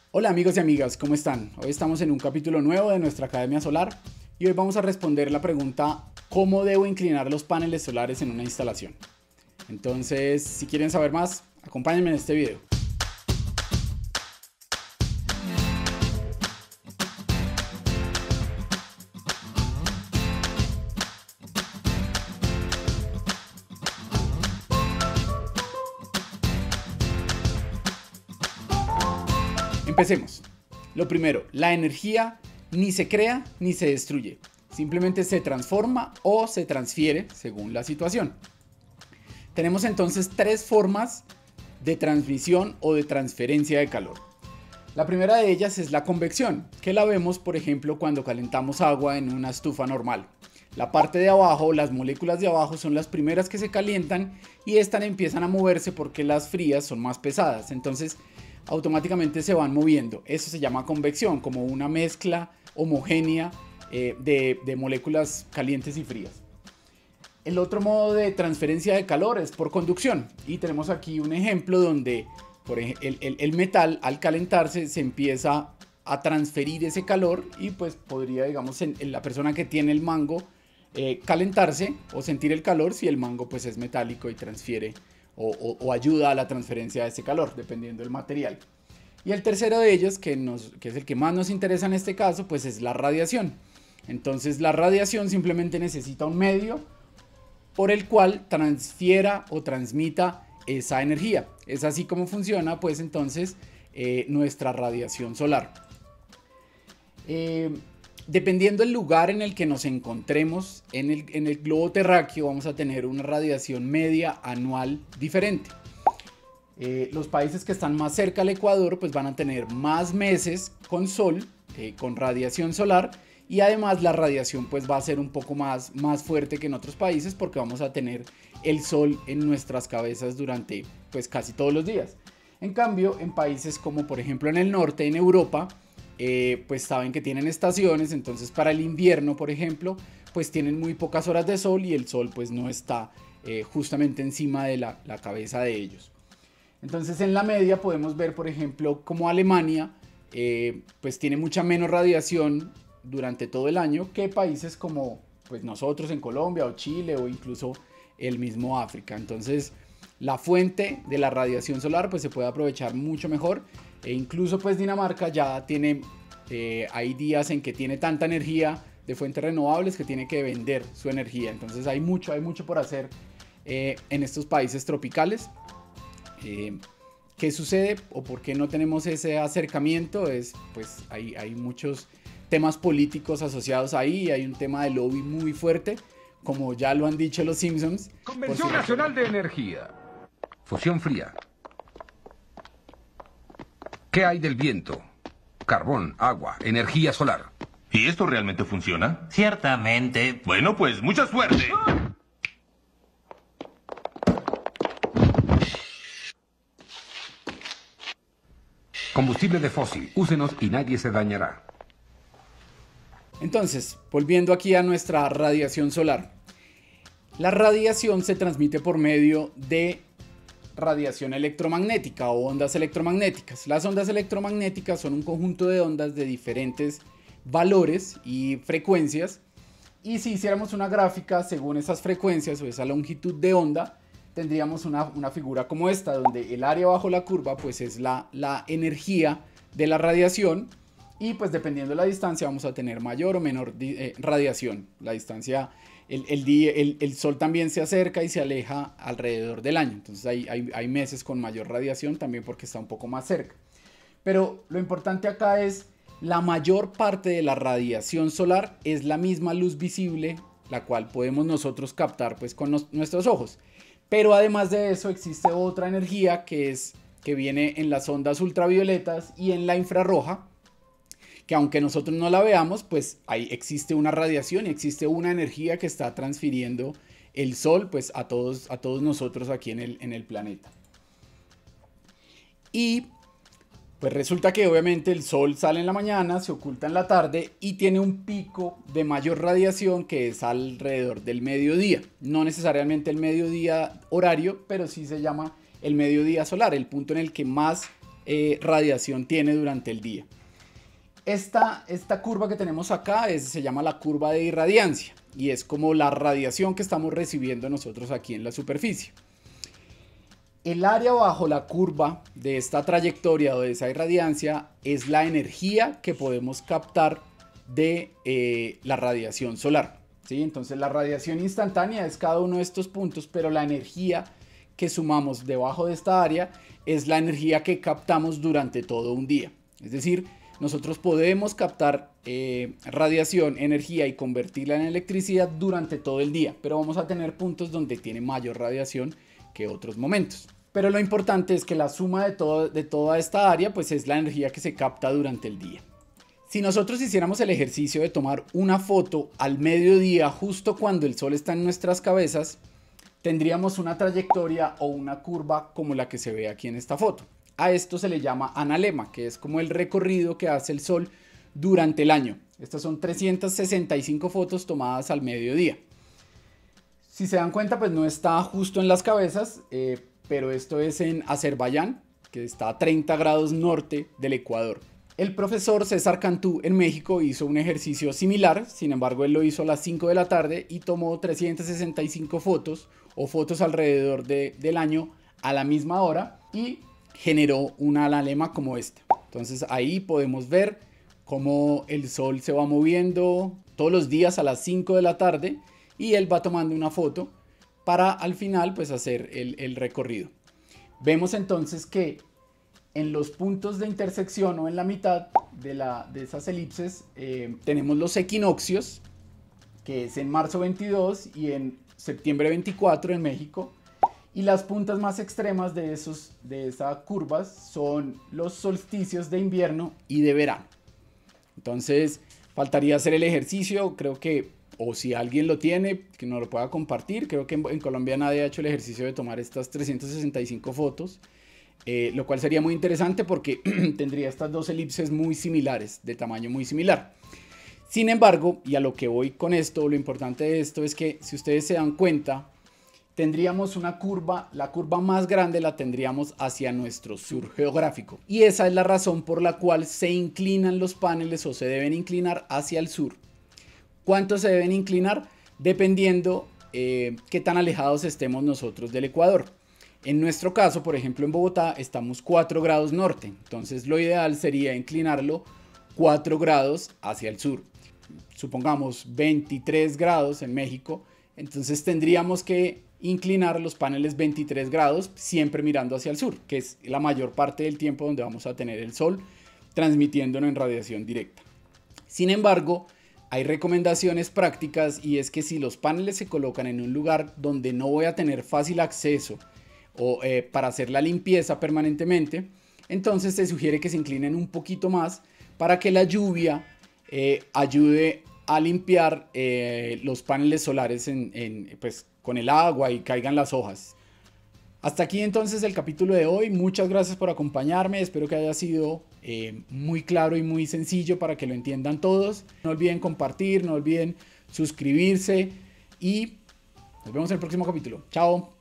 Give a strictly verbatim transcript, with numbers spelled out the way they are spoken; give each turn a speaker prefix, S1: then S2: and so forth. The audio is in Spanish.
S1: Hola amigos y amigas, ¿cómo están? Hoy estamos en un capítulo nuevo de nuestra Academia Solar y hoy vamos a responder la pregunta ¿cómo debo inclinar los paneles solares en una instalación? Entonces, si quieren saber más, acompáñenme en este video. Empecemos. Lo primero, la energía ni se crea ni se destruye. Simplemente se transforma o se transfiere según la situación. Tenemos entonces tres formas de transmisión o de transferencia de calor. La primera de ellas es la convección, que la vemos por ejemplo cuando calentamos agua en una estufa normal. La parte de abajo, las moléculas de abajo son las primeras que se calientan y estas empiezan a moverse porque las frías son más pesadas. Entonces automáticamente se van moviendo. Eso se llama convección, como una mezcla homogénea eh, de, de moléculas calientes y frías. El otro modo de transferencia de calor es por conducción. Y tenemos aquí un ejemplo donde por ej el, el, el metal al calentarse se empieza a transferir ese calor y pues podría, digamos, en, en la persona que tiene el mango eh, calentarse o sentir el calor si el mango pues es metálico y transfiere O, o, o ayuda a la transferencia de ese calor, dependiendo del material. Y el tercero de ellos, que, nos, que es el que más nos interesa en este caso, pues es la radiación. Entonces la radiación simplemente necesita un medio por el cual transfiera o transmita esa energía. Es así como funciona, pues entonces, eh, nuestra radiación solar. Eh, Dependiendo del lugar en el que nos encontremos en el, en el globo terráqueo, vamos a tener una radiación media anual diferente. Eh, los países que están más cerca al Ecuador pues van a tener más meses con sol, eh, con radiación solar, y además la radiación pues va a ser un poco más, más fuerte que en otros países porque vamos a tener el sol en nuestras cabezas durante pues casi todos los días. En cambio, en países como por ejemplo en el norte, en Europa, Eh, pues saben que tienen estaciones, entonces para el invierno por ejemplo pues tienen muy pocas horas de sol y el sol pues no está eh, justamente encima de la, la cabeza de ellos. Entonces en la media podemos ver por ejemplo como Alemania eh, pues tiene mucha menos radiación durante todo el año que países como pues nosotros en Colombia o Chile o incluso el mismo África. Entonces la fuente de la radiación solar pues se puede aprovechar mucho mejor. E incluso pues Dinamarca ya tiene, eh, hay días en que tiene tanta energía de fuentes renovables que tiene que vender su energía. Entonces hay mucho, hay mucho por hacer eh, en estos países tropicales. Eh, ¿Qué sucede o por qué no tenemos ese acercamiento? Es, pues hay, hay muchos temas políticos asociados ahí. Hay un tema de lobby muy fuerte, como ya lo han dicho los Simpsons.
S2: Convención Nacional de Energía. Fusión fría. ¿Qué hay del viento? Carbón, agua, energía solar.
S3: ¿Y esto realmente funciona?
S4: Ciertamente.
S3: Bueno, pues mucha suerte.
S2: Combustible de fósil. Úsenos y nadie se dañará.
S1: Entonces, volviendo aquí a nuestra radiación solar. La radiación se transmite por medio de radiación electromagnética o ondas electromagnéticas. Las ondas electromagnéticas son un conjunto de ondas de diferentes valores y frecuencias, y si hiciéramos una gráfica según esas frecuencias o esa longitud de onda, tendríamos una, una figura como esta, donde el área bajo la curva pues es la, la energía de la radiación, y pues dependiendo de la distancia vamos a tener mayor o menor eh, radiación. La distancia, el, el, día, el, el sol también se acerca y se aleja alrededor del año, entonces hay, hay, hay meses con mayor radiación también porque está un poco más cerca. Pero lo importante acá es la mayor parte de la radiación solar es la misma luz visible, la cual podemos nosotros captar pues con nos, nuestros ojos. Pero además de eso existe otra energía que, es, que viene en las ondas ultravioletas y en la infrarroja, que aunque nosotros no la veamos, pues ahí existe una radiación y existe una energía que está transfiriendo el sol pues a todos, a todos nosotros aquí en el, en el planeta. Y pues resulta que obviamente el sol sale en la mañana, se oculta en la tarde y tiene un pico de mayor radiación que es alrededor del mediodía. No necesariamente el mediodía horario, pero sí se llama el mediodía solar, el punto en el que más eh, radiación tiene durante el día. Esta, esta curva que tenemos acá es, se llama la curva de irradiancia y es como la radiación que estamos recibiendo nosotros aquí en la superficie. El área bajo la curva de esta trayectoria o de esa irradiancia es la energía que podemos captar de eh, la radiación solar, ¿sí? Entonces la radiación instantánea es cada uno de estos puntos, pero la energía que sumamos debajo de esta área es la energía que captamos durante todo un día. Es decir, nosotros podemos captar eh, radiación, energía y convertirla en electricidad durante todo el día, pero vamos a tener puntos donde tiene mayor radiación que otros momentos. Pero lo importante es que la suma de, todo, de toda esta área pues es la energía que se capta durante el día. Si nosotros hiciéramos el ejercicio de tomar una foto al mediodía justo cuando el sol está en nuestras cabezas, tendríamos una trayectoria o una curva como la que se ve aquí en esta foto. A esto se le llama analema, que es como el recorrido que hace el sol durante el año. Estas son trescientas sesenta y cinco fotos tomadas al mediodía. Si se dan cuenta, pues no está justo en las cabezas, eh, pero esto es en Azerbaiyán, que está a treinta grados norte del Ecuador. El profesor César Cantú en México hizo un ejercicio similar, sin embargo él lo hizo a las cinco de la tarde y tomó trescientas sesenta y cinco fotos o fotos alrededor de, del año a la misma hora y generó una analema como esta. Entonces ahí podemos ver cómo el sol se va moviendo todos los días a las cinco de la tarde y él va tomando una foto para al final pues hacer el, el recorrido. Vemos entonces que en los puntos de intersección o en la mitad de, la, de esas elipses eh, tenemos los equinoccios, que es en marzo veintidós y en septiembre veinticuatro en México. Y las puntas más extremas de, esos, de esas curvas son los solsticios de invierno y de verano. Entonces faltaría hacer el ejercicio, creo que, o si alguien lo tiene, que nos lo pueda compartir. Creo que en, en Colombia nadie ha hecho el ejercicio de tomar estas trescientas sesenta y cinco fotos, eh, lo cual sería muy interesante porque tendría estas dos elipses muy similares, de tamaño muy similar. Sin embargo, y a lo que voy con esto, lo importante de esto es que si ustedes se dan cuenta, tendríamos una curva, la curva más grande la tendríamos hacia nuestro sur geográfico. Y esa es la razón por la cual se inclinan los paneles o se deben inclinar hacia el sur. ¿Cuánto se deben inclinar? Dependiendo eh, qué tan alejados estemos nosotros del Ecuador. En nuestro caso, por ejemplo, en Bogotá estamos cuatro grados norte. Entonces lo ideal sería inclinarlo cuatro grados hacia el sur. Supongamos veintitrés grados en México. Entonces tendríamos que inclinar los paneles veintitrés grados siempre mirando hacia el sur, que es la mayor parte del tiempo donde vamos a tener el sol transmitiéndonos en radiación directa. Sin embargo, hay recomendaciones prácticas y es que si los paneles se colocan en un lugar donde no voy a tener fácil acceso o eh, para hacer la limpieza permanentemente, entonces se sugiere que se inclinen un poquito más para que la lluvia eh, ayude a limpiar eh, los paneles solares en, en, pues, con el agua y caigan las hojas. Hasta aquí entonces el capítulo de hoy. Muchas gracias por acompañarme. Espero que haya sido eh, muy claro y muy sencillo para que lo entiendan todos. No olviden compartir, no olviden suscribirse y nos vemos en el próximo capítulo. Chao.